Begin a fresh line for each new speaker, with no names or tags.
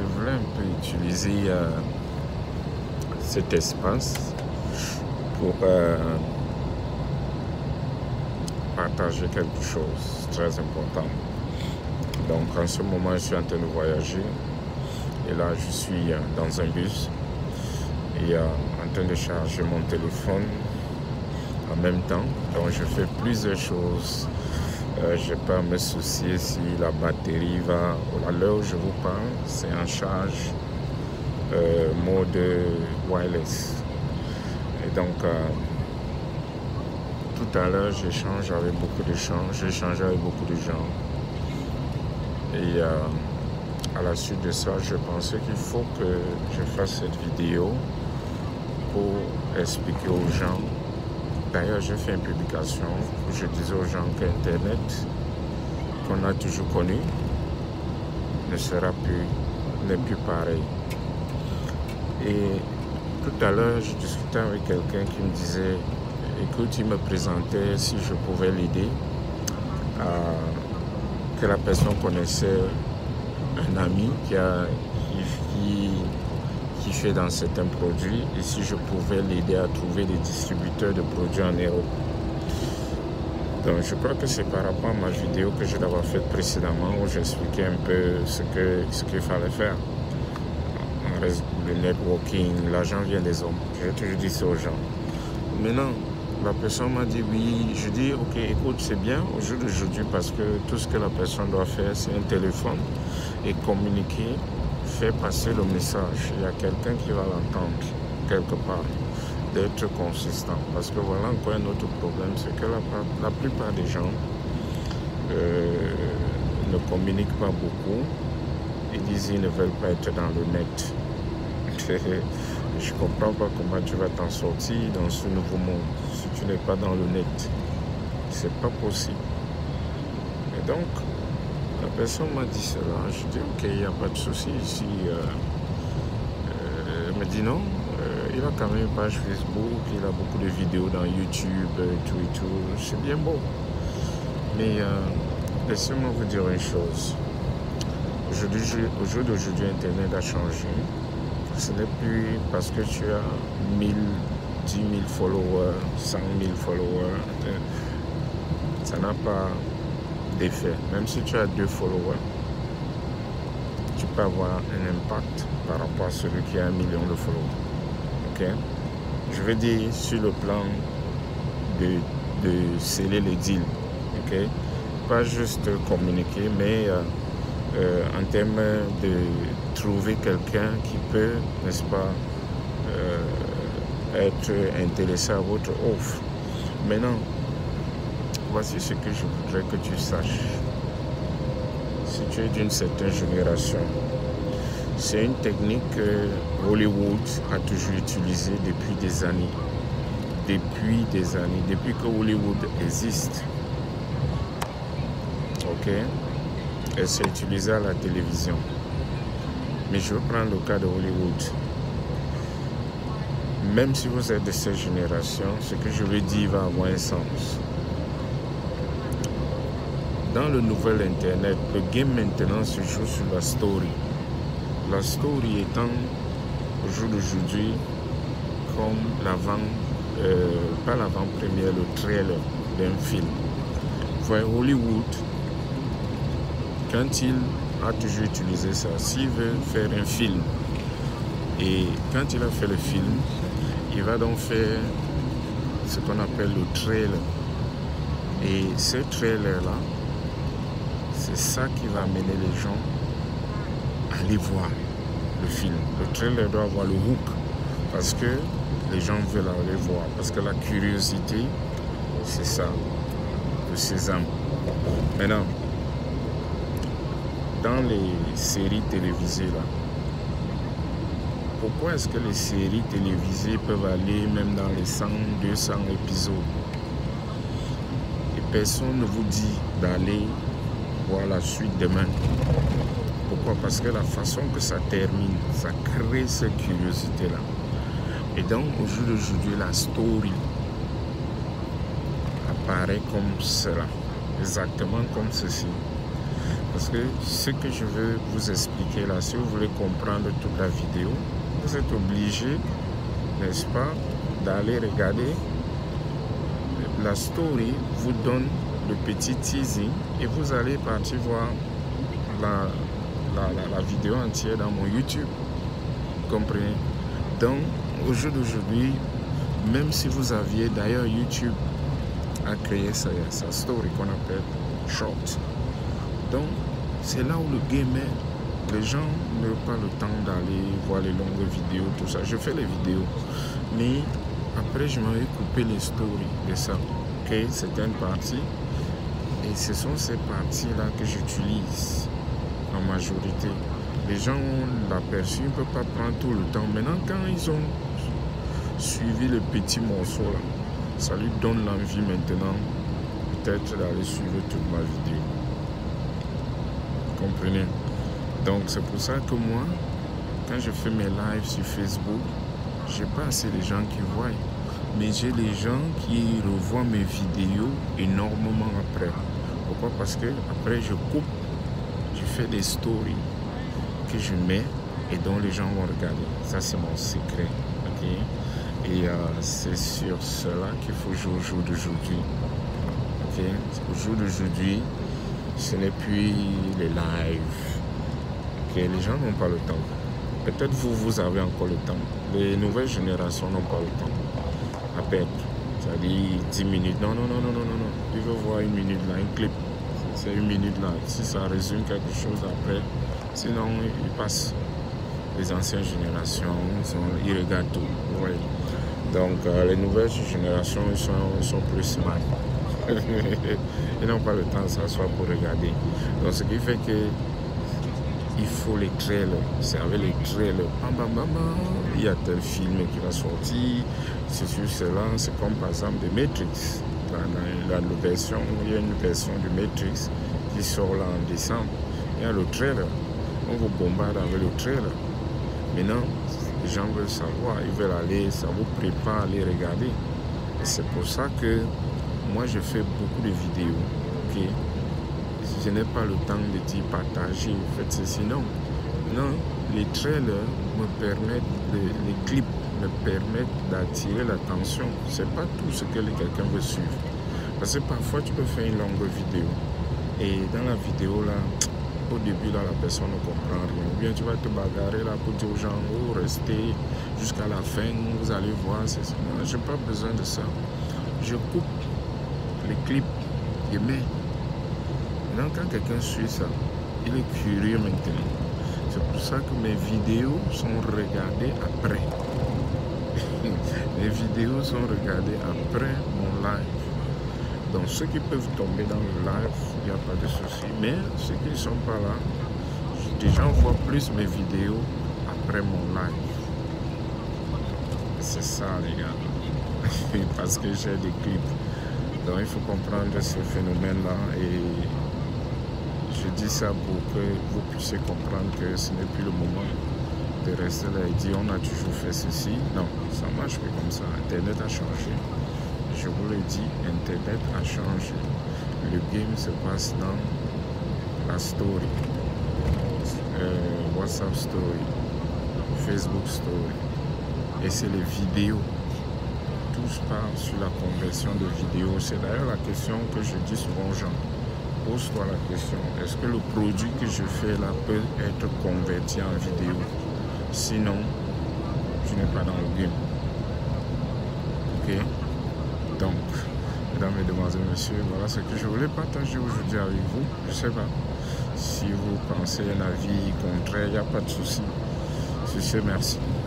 voulais un peu utiliser cet espace pour partager quelque chose de très important. Donc en ce moment, je suis en train de voyager et là, je suis dans un bus et en train de charger mon téléphone en même temps. Donc je fais plusieurs choses. Je n'ai pas à me soucier si la batterie va. À l'heure où je vous parle, c'est en charge mode wireless. Et donc, tout à l'heure, j'échange avec beaucoup de gens. J'ai échangé avec beaucoup de gens. Et à la suite de ça, je pensais qu'il faut que je fasse cette vidéo pour expliquer aux gens. D'ailleurs, j'ai fait une publication où je disais aux gens qu'Internet, qu'on a toujours connu, n'est plus pareil. Et tout à l'heure, je discutais avec quelqu'un qui me disait, écoute, il me présentait si je pouvais l'aider, que la personne connaissait un ami qui fait dans certains produits et si je pouvais l'aider à trouver des distributeurs de produits en Europe. Donc je crois que c'est par rapport à ma vidéo que je l'avais faite précédemment où j'expliquais un peu ce qu'il fallait faire. Le networking, l'argent vient des hommes. J'ai toujours dit ça aux gens. Maintenant, la personne m'a dit oui. Je dis ok, écoute, c'est bien au jour d'aujourd'hui parce que tout ce que la personne doit faire, c'est un téléphone et communiquer, faire passer le message. Il y a quelqu'un qui va l'entendre quelque part, d'être consistant. Parce que voilà encore un autre problème, c'est que la plupart des gens ne communiquent pas beaucoup. Ils disent qu'ils ne veulent pas être dans le net. Je ne comprends pas comment tu vas t'en sortir dans ce nouveau monde si tu n'es pas dans le net. C'est pas possible. Et donc, la personne m'a dit cela. Je dis ok, il n'y a pas de souci ici. Elle me dit non. Il a quand même une page Facebook, il a beaucoup de vidéos dans YouTube, tout. C'est bien beau. Mais laissez-moi vous dire une chose. Au jour d'aujourd'hui, Internet a changé. Ce n'est plus parce que tu as 1000, 10 000 followers, 100 000 followers. Ça n'a pas d'effet. Même si tu as 2 followers, tu peux avoir un impact par rapport à celui qui a 1 million de followers. Okay? Je veux dire sur le plan de sceller les deals. Okay? Pas juste communiquer, mais en termes de trouver quelqu'un qui peut, n'est-ce pas, être intéressé à votre offre. Maintenant, voici ce que je voudrais que tu saches. Si tu es d'une certaine génération, c'est une technique que Hollywood a toujours utilisée depuis des années. Depuis que Hollywood existe. Ok? Elle s'est utilisée à la télévision. Mais je vais prendre le cas de Hollywood. Même si vous êtes de cette génération, ce que je veux dire va avoir un sens. Dans le nouvel Internet, le game maintenant se joue sur la story. La story étant au jour d'aujourd'hui comme pas l'avant-première, le trailer d'un film. Voyez, Hollywood, quand il a toujours utilisé ça, s'il veut faire un film, et quand il a fait le film, il va donc faire ce qu'on appelle le trailer. Et ce trailer-là, c'est ça qui va amener les gens à aller voir le film. Le trailer doit avoir le hook, parce que les gens veulent aller voir, parce que la curiosité, c'est ça, le sésame. Maintenant, dans les séries télévisées, là, pourquoi est-ce que les séries télévisées peuvent aller même dans les 100, 200 épisodes et personne ne vous dit d'aller voir la suite demain? Pourquoi? Parce que la façon que ça termine, ça crée cette curiosité-là. Et donc, au jour d'aujourd'hui, la story apparaît comme cela, exactement comme ceci. Parce que ce que je veux vous expliquer là, si vous voulez comprendre toute la vidéo, vous êtes obligé, n'est-ce pas, d'aller regarder la story, vous donne le petit teasing et vous allez partir voir la vidéo entière dans mon YouTube. Vous comprenez? Donc, au jour d'aujourd'hui, même si vous aviez, d'ailleurs, YouTube a créé sa story qu'on appelle short. Donc, c'est là où le game est. Les gens n'ont pas le temps d'aller voir les longues vidéos, tout ça. Je fais les vidéos, mais après, je m'avais coupé les stories de ça. Ok, c'était une partie. Et ce sont ces parties-là que j'utilise en majorité. Les gens ont l'aperçu, ils ne peuvent pas prendre tout le temps. Maintenant, quand ils ont suivi le petit morceau là, ça lui donne l'envie maintenant peut-être d'aller suivre toute ma vidéo. Vous comprenez? Donc c'est pour ça que moi, quand je fais mes lives sur Facebook, j'ai pas assez de gens qui voient, mais j'ai des gens qui revoient mes vidéos énormément après. Pourquoi? Parce que après je coupe, je fais des stories que je mets et dont les gens vont regarder. Ça c'est mon secret. Ok? Et c'est sur cela qu'il faut jouer au jour d'aujourd'hui. Okay? Au jour d'aujourd'hui, ce n'est plus les lives. Okay? Les gens n'ont pas le temps. Peut-être vous avez encore le temps. Les nouvelles générations n'ont pas le temps. À peine. C'est-à-dire 10 minutes. Non. Ils veulent voir une minute là, un clip. C'est une minute là. Si ça résume quelque chose après, sinon ils passent. Les anciennes générations, ils regardent tout. Ouais. Donc les nouvelles générations, ils sont plus smart. Ils n'ont pas le temps de s'asseoir pour regarder. Donc ce qui fait que il faut les trailers. C'est avec les trailers. Il y a tel film qui va sortir. C'est sur cela. C'est comme par exemple de Matrix. Il y a une version de Matrix qui sort là en décembre. Il y a le trailer. On vous bombarde avec le trailer. Maintenant, les gens veulent savoir, ils veulent aller, ça vous prépare à aller regarder. Et c'est pour ça que moi, je fais beaucoup de vidéos. Okay? Je n'ai pas le temps de dire partager, faites ceci, non. Non, les trailers me permettent, les clips me permettent d'attirer l'attention. C'est pas tout ce que quelqu'un veut suivre. Parce que parfois, tu peux faire une longue vidéo. Et dans la vidéo, là, au début, là, la personne ne comprend rien. Ou bien tu vas te bagarrer là pour dire aux gens, oh, restez jusqu'à la fin, vous allez voir. Non, je n'ai pas besoin de ça. Je coupe les clips et mets. Maintenant, quand quelqu'un suit ça, il est curieux maintenant. C'est pour ça que mes vidéos sont regardées après. Mes vidéos sont regardées après mon live. Donc ceux qui peuvent tomber dans le live, il n'y a pas de souci. Mais ceux qui ne sont pas là, les gens voient plus mes vidéos après mon live. C'est ça les gars. Parce que j'ai des clips. Donc il faut comprendre ce phénomène-là. Et je dis ça pour que vous puissiez comprendre que ce n'est plus le moment de rester là et dire on a toujours fait ceci. Non, ça marche plus comme ça. Internet a changé. Je vous le dis, Internet a changé. Le game se passe dans la story, WhatsApp story, Facebook story. Et c'est les vidéos. Tout se passe sur la conversion de vidéos. C'est d'ailleurs la question que je dis souvent aux gens. Pose-toi la question, est-ce que le produit que je fais là peut être converti en vidéo? Sinon, tu n'es pas dans le game. Ok? Donc, mesdames, mesdemoiselles, messieurs, voilà ce que je voulais partager aujourd'hui avec vous. Je ne sais pas si vous pensez un avis contraire, il n'y a pas de souci. Sur ce, merci.